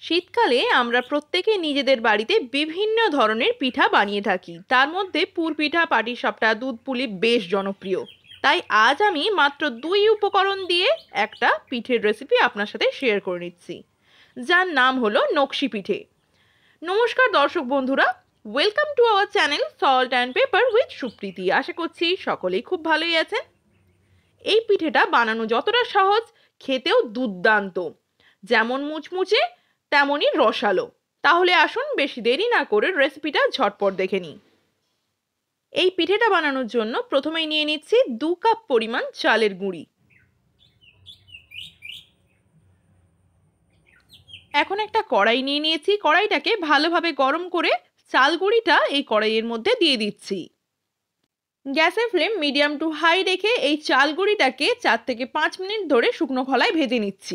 শীতকালে আমরা প্রত্যেকে নিজেদের বাড়িতে বিভিন্ন ধরনের পিঠা বানিয়ে থাকি। তার মধ্যে পুর পিঠা, পাটিসাপটা, দুধ পুলি বেশ জনপ্রিয়। তাই আজ আমি মাত্র 2 উপকরণ দিয়ে একটা পিঠের রেসিপি আপনার সাথে শেয়ার করে নিচ্ছি, যার নাম হলো নকশি পিঠে। নমস্কার দর্শক বন্ধুরা, welcome to our channel salt and pepper with Supriti. আশা করছি সকলেই খুব ভালোই আছেন। এই পিঠেটা বানানো যতটা সহজ, খেতেও দুর্দান্ত। যেমন মুচমুচে তেমনই রসালো। তাহলে আসুন বেশি দেরি না করে রেসিপিটা ঝটপট দেখে নিই। এই পিঠেটা বানানোর জন্য প্রথমেই নিয়ে নিচ্ছি 2 কাপ পরিমাণ চালের গুঁড়ি। এখন একটা কড়াই নিয়ে নিয়েছি। কড়াইটাকে ভালোভাবে গরম করে চাল গুঁড়িটা এই কড়াইয়ের মধ্যে দিয়ে দিচ্ছি। গ্যাসের ফ্লেম মিডিয়াম টু হাই রেখে এই চাল গুঁড়িটাকে 4 থেকে 5 মিনিট ধরে শুকনো খোলায় ভেজে নিচ্ছি।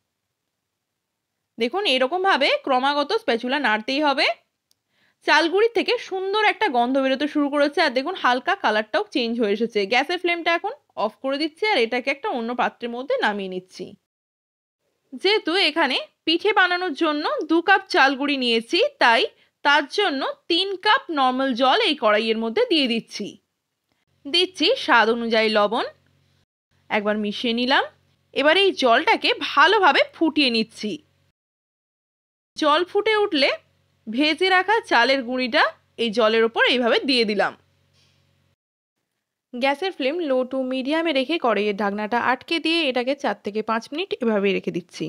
দেখুন এরকমভাবে ক্রমাগত স্প্যাচুলা নাড়তেই হবে। চালগুড়ি থেকে সুন্দর একটা গন্ধ বেরোতে শুরু করেছে, আর দেখুন হালকা কালারটাও চেঞ্জ হয়ে এসেছে। গ্যাসের ফ্লেমটা এখন অফ করে দিচ্ছি আর এটাকে একটা অন্য পাত্রের মধ্যে নামিয়ে নিচ্ছি। যেহেতু এখানে পিঠে বানানোর জন্য 2 কাপ চালগুড়ি নিয়েছি, তাই তার জন্য 3 কাপ নর্মাল জল এই কড়াইয়ের মধ্যে দিয়ে দিচ্ছি। দিচ্ছি স্বাদ অনুযায়ী লবণ। একবার মিশিয়ে নিলাম। এবার এই জলটাকে ভালোভাবে ফুটিয়ে নিচ্ছি। জল ফুটে উঠলে ভেজে রাখা চালের গুঁড়িটা এই জলের ওপর এইভাবে দিয়ে দিলাম। গ্যাসের ফ্লেম লো টু মিডিয়ামে রেখে কড়াইয়ের ঢাকনাটা আটকে দিয়ে এটাকে 4 থেকে 5 মিনিট এভাবে রেখে দিচ্ছি।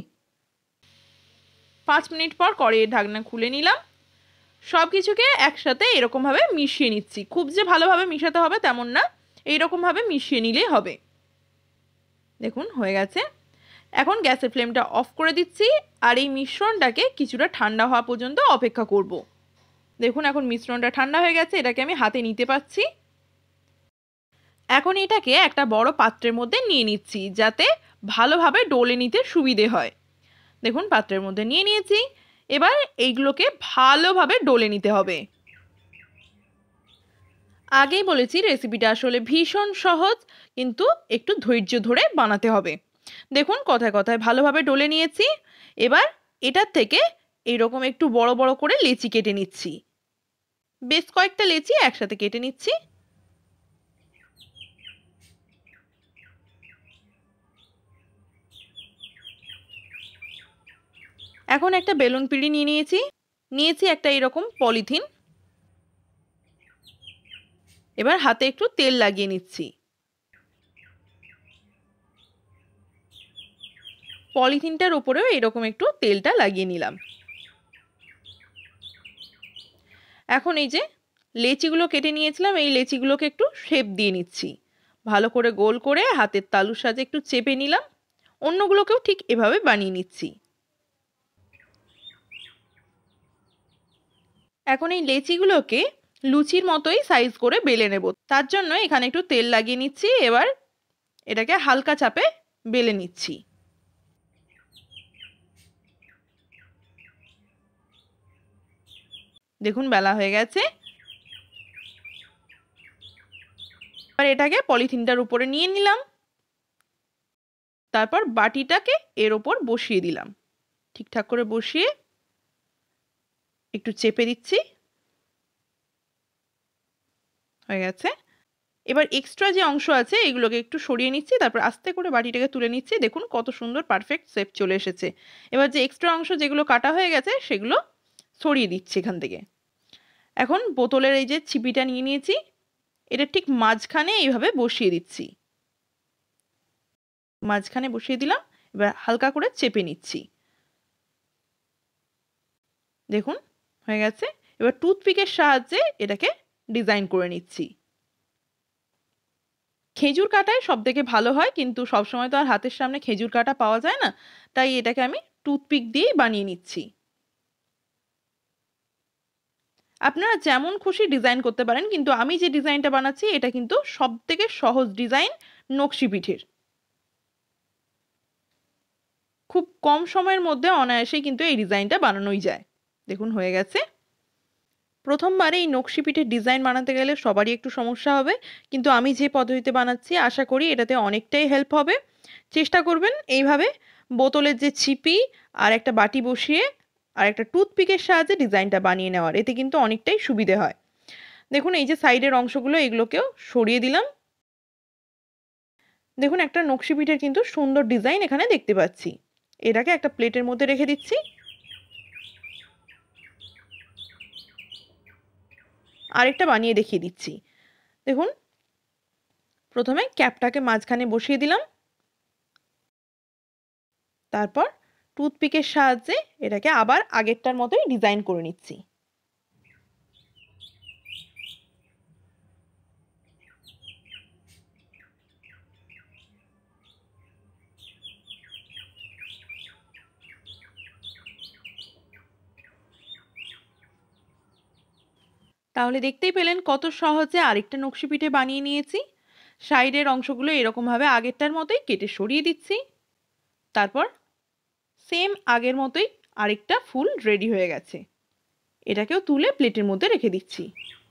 5 মিনিট পর কড়াইয়ের ঢাকনা খুলে নিলাম। সব কিছুকে একসাথে এরকমভাবে মিশিয়ে নিচ্ছি। খুব যে ভালোভাবে মিশাতে হবে তেমন না, এইরকমভাবে মিশিয়ে নিলেই হবে। দেখুন হয়ে গেছে। এখন গ্যাসের ফ্লেমটা অফ করে দিচ্ছি আর এই মিশ্রণটাকে কিছুটা ঠান্ডা হওয়া পর্যন্ত অপেক্ষা করব। দেখুন এখন মিশ্রণটা ঠান্ডা হয়ে গেছে, এটাকে আমি হাতে নিতে পারছি। এখন এটাকে একটা বড় পাত্রের মধ্যে নিয়ে নিচ্ছি, যাতে ভালোভাবে ডলে নিতে সুবিধে হয়। দেখুন পাত্রের মধ্যে নিয়ে নিয়েছি। এবার এইগুলোকে ভালোভাবে ডলে নিতে হবে। আগেই বলেছি রেসিপিটা আসলে ভীষণ সহজ, কিন্তু একটু ধৈর্য ধরে বানাতে হবে। দেখুন কথায় কথায় ভালোভাবে ডলে নিয়েছি। এবার এটার থেকে এইরকম একটু বড় বড় করে লেচি কেটে নিচ্ছি। বেশ কয়েকটা লেচি একসাথে কেটে নিচ্ছি। এখন একটা বেলুন পিঁড়ি নিয়েছি একটা এরকম পলিথিন। এবার হাতে একটু তেল লাগিয়ে নিচ্ছি। পলিথিনটার উপরেও এরকম একটু তেলটা লাগিয়ে নিলাম। এখন এই যে লেচিগুলো কেটে নিয়েছিলাম, এই লেচিগুলোকে একটু শেপ দিয়ে নিচ্ছি। ভালো করে গোল করে হাতের তালুর সাথে একটু চেপে নিলাম। অন্যগুলোকেও ঠিক এভাবে বানিয়ে নিচ্ছি। এখন এই লেচিগুলোকে লুচির মতোই সাইজ করে বেলে নেব। তার জন্য এখানে একটু তেল লাগিয়ে নিচ্ছি। এবার এটাকে হালকা চাপে বেলে নিচ্ছি। দেখুন বেলা হয়ে গেছে। এবার এটাকে পলিথিনটার উপরে নিয়ে নিলাম। তারপর বাটিটাকে এর ওপর বসিয়ে দিলাম। ঠিকঠাক করে বসিয়ে একটু চেপে দিচ্ছি। হয়ে গেছে। এবার এক্সট্রা যে অংশ আছে এগুলোকে একটু সরিয়ে নিচ্ছি। তারপর আস্তে করে বাটিটাকে তুলে নিচ্ছি। দেখুন কত সুন্দর পারফেক্ট শেপ চলে এসেছে। এবার যে এক্সট্রা অংশ যেগুলো কাটা হয়ে গেছে সেগুলো সরিয়ে দিচ্ছি এখান থেকে। এখন বোতলের এই যে ছিপিটা নিয়ে নিয়েছি, এটা ঠিক মাঝখানে এইভাবে বসিয়ে দিচ্ছি। মাঝখানে বসিয়ে দিলাম। এবার হালকা করে চেপে নিচ্ছি। দেখুন হয়ে গেছে। এবার টুথপিকের সাহায্যে এটাকে ডিজাইন করে নিচ্ছি। খেজুর কাটায় সব থেকে ভালো হয়, কিন্তু সবসময় তো আর হাতের সামনে খেজুর কাটা পাওয়া যায় না, তাই এটাকে আমি টুথপিক দিয়েই বানিয়ে নিচ্ছি। আপনারা যেমন খুশি ডিজাইন করতে পারেন, কিন্তু আমি যে ডিজাইনটা বানাচ্ছি এটা কিন্তু সব থেকে সহজ ডিজাইন নকশি পিঠের। খুব কম সময়ের মধ্যে অনায়াসেই কিন্তু এই ডিজাইনটা বানানোই যায়। দেখুন হয়ে গেছে। প্রথমবার এই নকশি পিঠের ডিজাইন বানাতে গেলে সবারই একটু সমস্যা হবে, কিন্তু আমি যে পদ্ধতিতে বানাচ্ছি আশা করি এটাতে অনেকটাই হেল্প হবে। চেষ্টা করবেন এইভাবে বোতলের যে ছিপি আর একটা বাটি বসিয়ে আর একটা টুথপিকের সাহায্যে ডিজাইনটা বানিয়ে নেওয়ার, এতে কিন্তু অনেকটাই সুবিধে হয়। দেখুন এই যে সাইডের অংশগুলো এগুলোকেও সরিয়ে দিলাম। দেখুন একটা নকশি পিঠের কিন্তু সুন্দর ডিজাইন এখানে দেখতে পাচ্ছি। এটাকে একটা প্লেটের মধ্যে রেখে দিচ্ছি। আরেকটা বানিয়ে দেখিয়ে দিচ্ছি। দেখুন প্রথমে ক্যাপটাকে মাঝখানে বসিয়ে দিলাম, তারপর টুথপিকের সাহায্যে এটাকে আবার আগেরটার মতোই ডিজাইন করে নিচ্ছি। তাহলে দেখতেই পেলেন কত সহজে আরেকটা নকশি পিঠে বানিয়ে নিয়েছি। সাইডের অংশগুলো এরকমভাবে আগেরটার মতোই কেটে সরিয়ে দিচ্ছি। তারপর সেম আগের মতোই আরেকটা ফুল রেডি হয়ে গেছে। এটাকেও তুলে প্লেটের মধ্যে রেখে দিচ্ছি।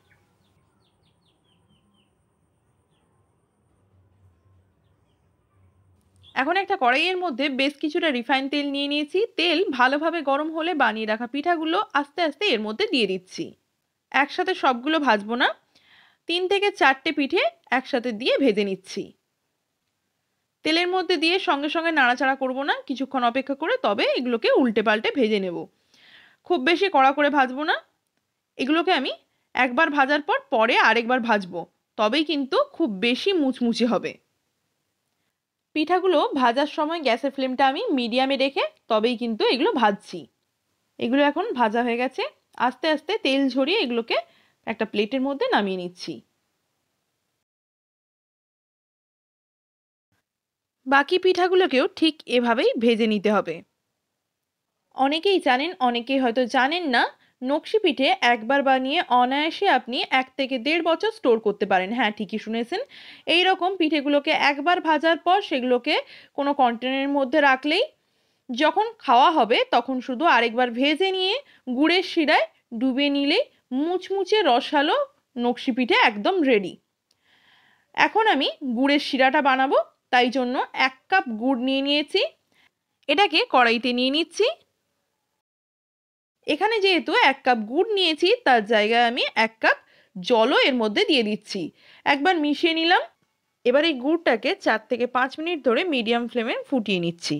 এখন একটা কড়াইয়ের মধ্যে বেশ কিছুটা রিফাইন তেল নিয়ে নিয়েছি। তেল ভালোভাবে গরম হলে বানিয়ে রাখা পিঠাগুলো আস্তে আস্তে এর মধ্যে দিয়ে দিচ্ছি। একসাথে সবগুলো ভাজবো না, 3 থেকে 4টে পিঠে একসাথে দিয়ে ভেজে নিচ্ছি। তেলের মধ্যে দিয়ে সঙ্গে সঙ্গে নাড়াচাড়া করব না, কিছুক্ষণ অপেক্ষা করে তবে এগুলোকে উল্টে পাল্টে ভেজে নেব। খুব বেশি কড়া করে ভাজবো না। এগুলোকে আমি একবার ভাজার পর পরে আরেকবার ভাজবো, তবেই কিন্তু খুব বেশি মুচমুচে হবে। পিঠাগুলো ভাজার সময় গ্যাসের ফ্লেমটা আমি মিডিয়ামে রেখে তবেই কিন্তু এগুলো ভাজছি। এগুলো এখন ভাজা হয়ে গেছে। আস্তে আস্তে তেল ঝরিয়ে এগুলোকে একটা প্লেটের মধ্যে নামিয়ে নিচ্ছি। বাকি পিঠাগুলোকেও ঠিক এভাবেই ভেজে নিতে হবে। অনেকেই জানেন, অনেকেই হয়তো জানেন না, নকশি পিঠে একবার বানিয়ে অনায়াসে আপনি 1 থেকে 1.5 বছর স্টোর করতে পারেন। হ্যাঁ, ঠিকই শুনেছেন। এই রকম পিঠেগুলোকে একবার ভাজার পর সেগুলোকে কোনো কন্টেনারের মধ্যে রাখলেই যখন খাওয়া হবে তখন শুধু আরেকবার ভেজে নিয়ে গুড়ের শিরায় ডুবিয়ে নিলেই মুচমুচে রসালো নকশি পিঠে একদম রেডি। এখন আমি গুড়ের শিরাটা বানাবো, তাই জন্য 1 কাপ গুড় নিয়ে নিয়েছি। এটাকে কড়াইতে নিয়ে নিচ্ছি। এখানে যেহেতু 1 কাপ গুড় নিয়েছি তার জায়গায় আমি 1 কাপ জলও এর মধ্যে দিয়ে দিচ্ছি। একবার মিশিয়ে নিলাম। এবার এই গুড়টাকে 4 থেকে 5 মিনিট ধরে মিডিয়াম ফ্লেমে ফুটিয়ে নিচ্ছি।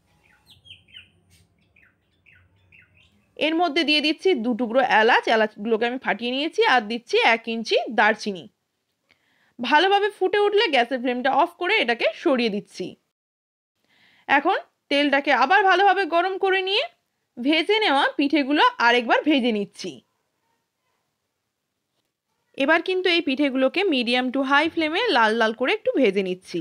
এর মধ্যে দিয়ে দিচ্ছি 2 টুকরো এলাচ, এলাচগুলোকে আমি ফাটিয়ে নিয়েছি, আর দিচ্ছি 1 ইঞ্চি দারচিনি। ভালোভাবে ফুটে উঠলে গ্যাসের ফ্লেমটা অফ করে এটাকে সরিয়ে দিচ্ছি। এখন তেলটাকে আবার ভালোভাবে গরম করে নিয়ে ভেজে নেওয়া পিঠেগুলো আরেকবার ভেজে নিচ্ছি। এবার কিন্তু এই পিঠেগুলোকে মিডিয়াম টু হাই ফ্লেমে লাল লাল করে একটু ভেজে নিচ্ছি।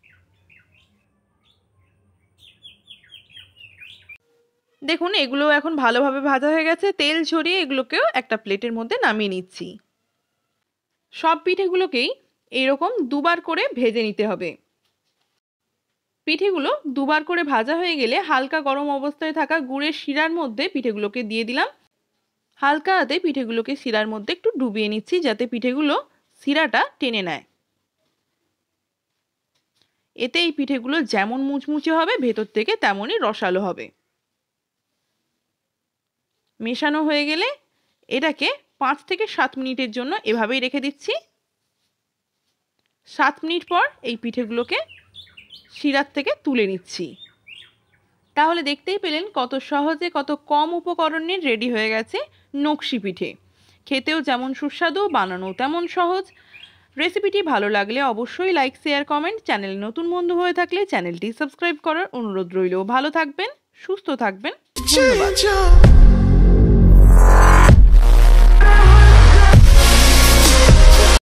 দেখুন এগুলো এখন ভালোভাবে ভাজা হয়ে গেছে। তেল ঝরিয়ে এগুলোকেও একটা প্লেটের মধ্যে নামিয়ে নিচ্ছি। সব পিঠেগুলোকেই এরকম দুবার করে ভেজে নিতে হবে। পিঠেগুলো দুবার করে ভাজা হয়ে গেলে হালকা গরম অবস্থায় থাকা গুড়ের শিরার মধ্যে পিঠেগুলোকে দিয়ে দিলাম। হালকা হাতে পিঠেগুলোকে শিরার মধ্যে একটু ডুবিয়ে নিচ্ছি যাতে পিঠেগুলো শিরাটা টেনে নেয়। এতে এই পিঠেগুলো যেমন মুচমুচে হবে ভেতর থেকে তেমনই রসালো হবে। মেশানো হয়ে গেলে এটাকে 5 থেকে 7 মিনিটের জন্য এভাবেই রেখে দিচ্ছি। 7 মিনিট পর এই পিঠেগুলোকে শিরার থেকে তুলে নিচ্ছি। তাহলে দেখতেই পেলেন কত সহজে কত কম উপকরণে রেডি হয়ে গেছে নকশি পিঠে। খেতেও যেমন সুস্বাদু, বানানো তেমন সহজ। রেসিপিটি ভালো লাগলে অবশ্যই লাইক, শেয়ার, কমেন্ট। চ্যানেলে নতুন বন্ধু হয়ে থাকলে চ্যানেলটি সাবস্ক্রাইব করার অনুরোধ রইল। ভালো থাকবেন, সুস্থ থাকবেন, ধন্যবাদ।